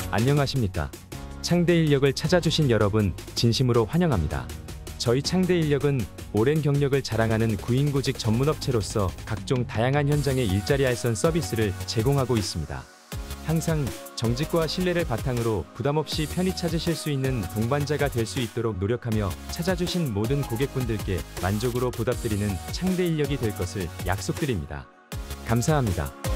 안녕하십니까. 창대인력을 찾아주신 여러분 진심으로 환영합니다. 저희 창대인력은 오랜 경력을 자랑하는 구인구직 전문업체로서 각종 다양한 현장의 일자리 알선 서비스를 제공하고 있습니다. 항상 정직과 신뢰를 바탕으로 부담없이 편히 찾으실 수 있는 동반자가 될 수 있도록 노력하며 찾아주신 모든 고객분들께 만족으로 보답드리는 창대인력이 될 것을 약속드립니다. 감사합니다.